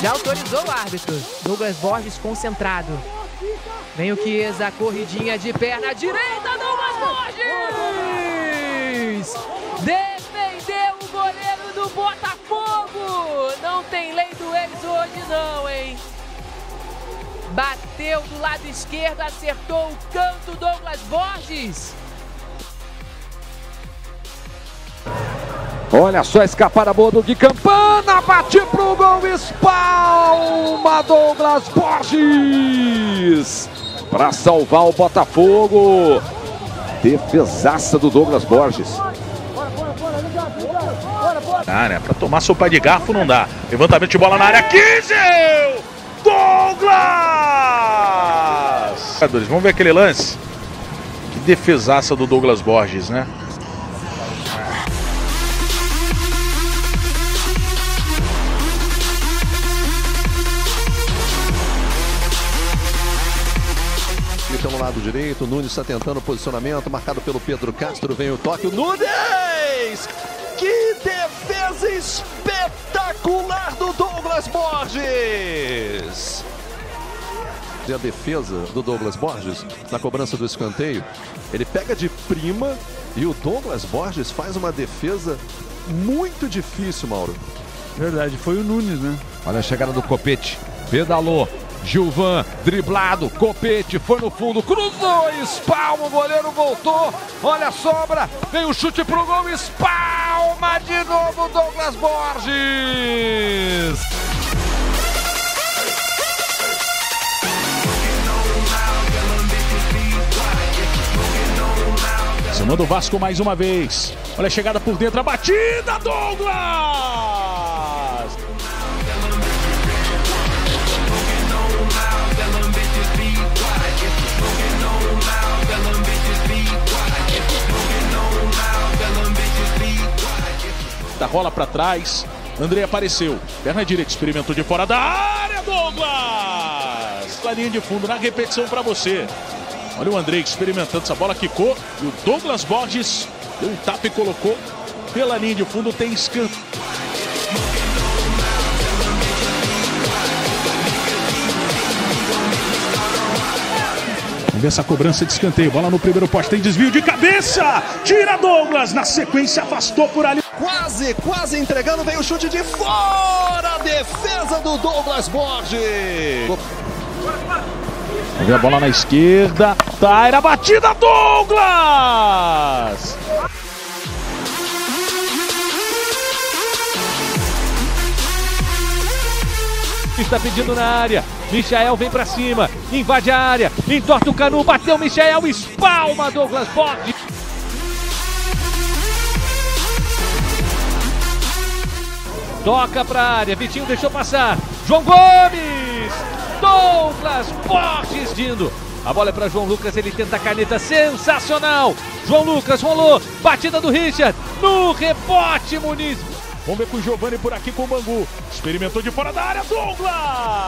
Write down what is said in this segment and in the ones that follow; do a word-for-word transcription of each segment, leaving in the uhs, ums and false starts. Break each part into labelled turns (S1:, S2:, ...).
S1: Já autorizou o árbitro. Douglas Borges concentrado. Vem o Chiesa, corridinha de perna direita, Douglas Borges! Defendeu o goleiro do Botafogo! Não tem lei do ex hoje não, hein? Bateu do lado esquerdo, acertou o canto, Douglas Borges.
S2: Olha só a escapada boa do Gui Campana, bate pro gol, espalma Douglas Borges para salvar o Botafogo. Defesaça do Douglas Borges.
S3: Área, para tomar sopa de garfo não dá. Levantamento de bola na área, Kiesel! Douglas! Vamos ver aquele lance. Que defesaça do Douglas Borges, né?
S4: Pelo lado direito, o Nunes está tentando o posicionamento, marcado pelo Pedro Castro, vem o toque, o Nunes! Que defesa espetacular do Douglas Borges! E a defesa do Douglas Borges, na cobrança do escanteio, ele pega de prima e o Douglas Borges faz uma defesa muito difícil, Mauro.
S5: Verdade, foi o Nunes, né?
S2: Olha a chegada do Copete, pedalou. Gilvan, driblado, Copete, foi no fundo, cruzou, espalma, o goleiro voltou, olha a sobra, vem o chute pro gol, espalma de novo Douglas Borges!
S3: Cima do Vasco mais uma vez, olha a chegada por dentro, a batida, Douglas! Da rola para trás, André apareceu, perna direita, experimentou de fora da área, Douglas! Na linha de fundo, na repetição para você. Olha o André experimentando, essa bola quicou e o Douglas Borges deu um tapa e colocou pela linha de fundo, tem escanteio. Vamos ver essa cobrança de escanteio, bola no primeiro poste, tem desvio de cabeça, tira Douglas, na sequência afastou por ali.
S4: Quase, quase entregando, vem o chute de fora, a defesa do Douglas Borges.
S3: Vamos ver a bola na esquerda, Taira, batida, Douglas!
S6: Está pedindo na área, Michael vem pra cima, invade a área, entorta o Canu, bateu Michael, espalma Douglas Borges. Toca pra área, Vitinho deixou passar, João Gomes, Douglas Borges indo. A bola é para João Lucas, ele tenta a caneta, sensacional. João Lucas rolou, batida do Richard, no rebote Muniz.
S3: Vamos ver com o Giovani por aqui com o Bangu. Experimentou de fora da área, Douglas!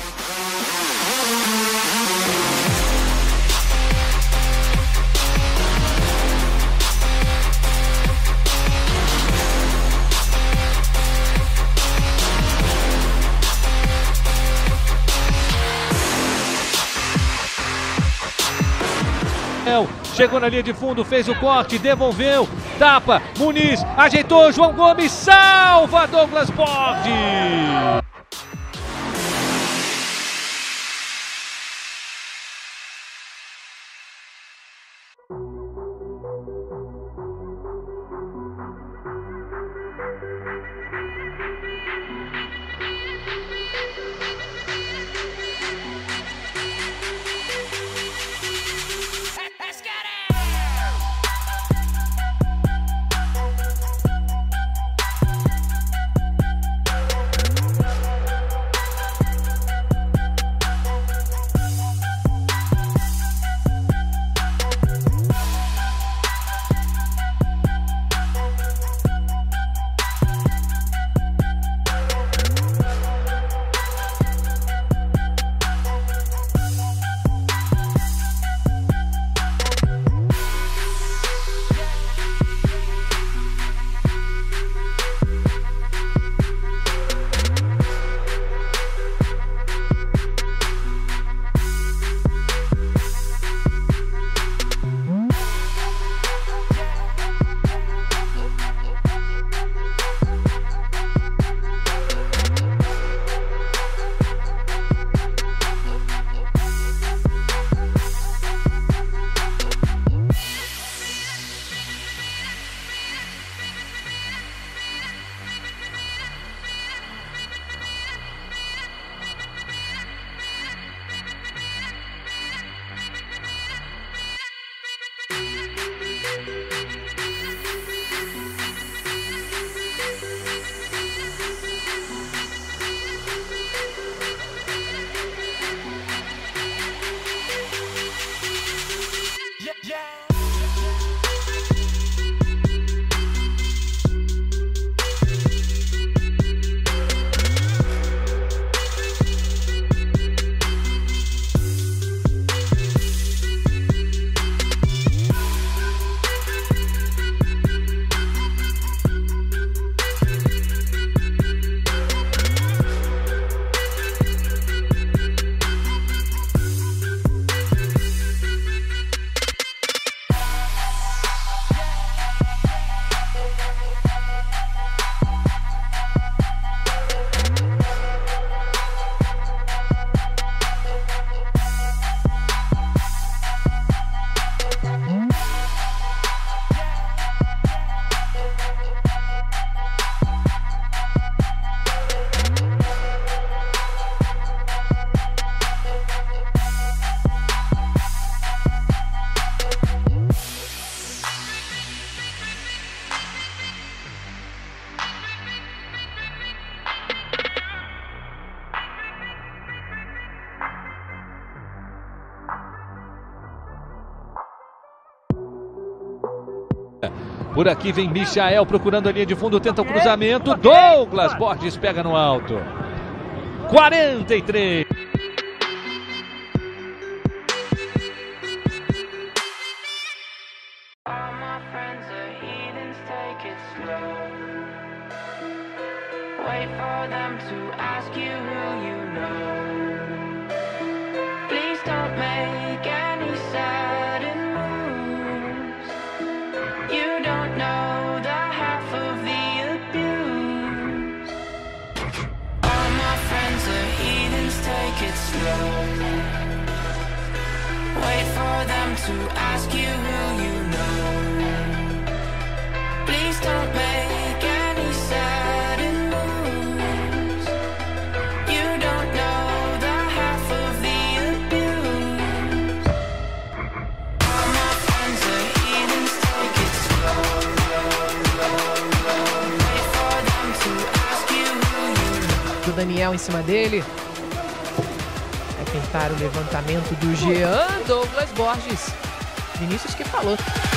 S6: Chegou na linha de fundo, fez o corte, devolveu, tapa, Muniz, ajeitou, João Gomes, salva Douglas Borges! Por aqui vem Michael procurando a linha de fundo, tenta o cruzamento. Douglas Borges pega no alto. quarenta e três.
S7: Wait for them to ask you who you know. Please don't make any sudden moves. You don't know the half of the abuse. All my friends are heathens, take it slow. Wait for them to ask you who you know. Please don't make any sudden moves. You don't know the half of the abuse. All my friends are heathens, take it slow. Wait for them to ask you who you know.
S1: Do Daniel em cima dele. Vai tentar o levantamento do Jean. Douglas Borges. Vinícius que falou.